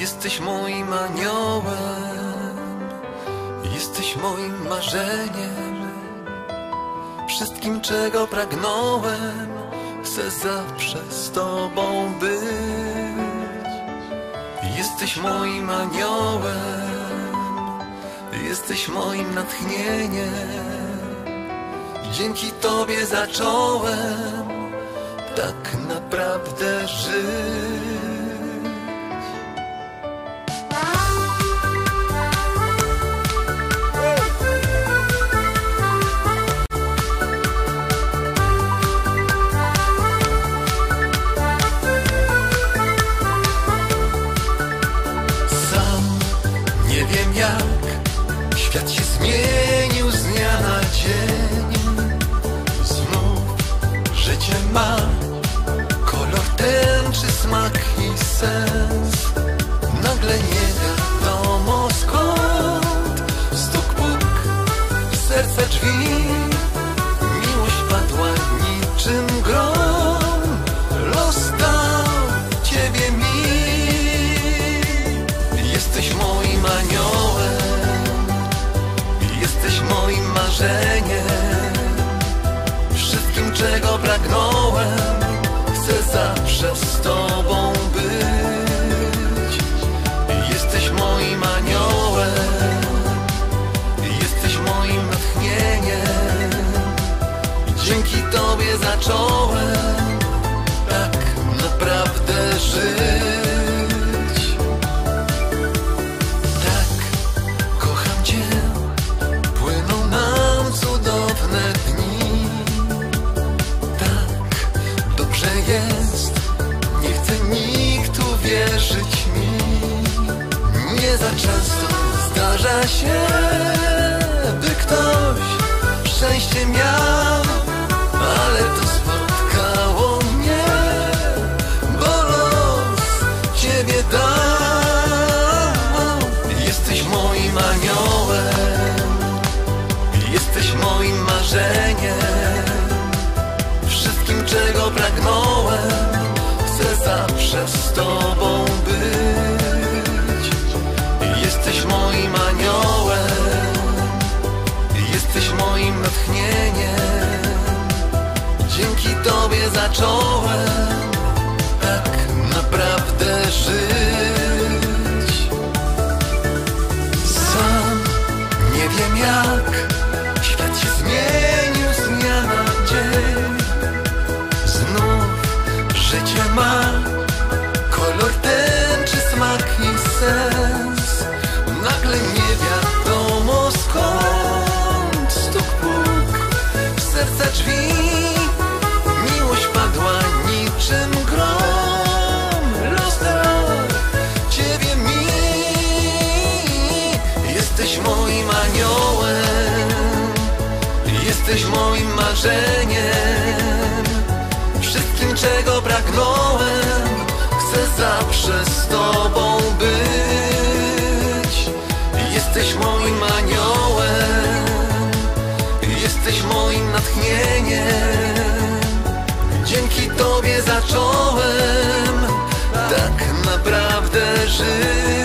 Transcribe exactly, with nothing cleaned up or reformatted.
Jesteś moim aniołem, jesteś moim marzeniem, wszystkim czego pragnąłem, chcę zawsze z Tobą być. Jesteś moim aniołem, jesteś moim natchnieniem, dzięki Tobie zacząłem tak naprawdę żyć. Jak świat się zmienił z dnia na dzień, znów życie ma kolor tęczy, smak i sens. Nagle nie wiadomo skąd stuk, puk w serce drzwi, miłość padła niczym grom, los dał Ciebie mi. Jesteś moim aniołem, jesteś moim marzeniem, wszystkim czego pragnąłem, chcę zawsze z Tobą być. Jesteś moim aniołem, jesteś moim natchnieniem, dzięki Tobie zacząłem tak naprawdę żyć. Wierzyć mi, nie za często zdarza się, by ktoś szczęście miał, ale to spotkało mnie, bo los Ciebie dał. Jesteś moim aniołem, jesteś moim marzeniem, wszystkim czego pragnąłem, chcę zawsze z Tobą być. Jesteś moim aniołem, jesteś moim natchnieniem, dzięki Tobie zacząłem tak naprawdę żyć. Sam nie wiem jak świat się zmienił z dnia na dzień, znów życie ma kolor tęczy, smak i sens. Nagle nie wiadomo skąd stuk, puk w serce drzwi, miłość padła niczym grom, los dał Ciebie mi. Jesteś moim aniołem, jesteś moim marzeniem, wszystkim czego pragnąłem, chcę zawsze z Tobą być. Jesteś moim aniołem, jesteś moim natchnieniem, dzięki Tobie zacząłem tak naprawdę żyć.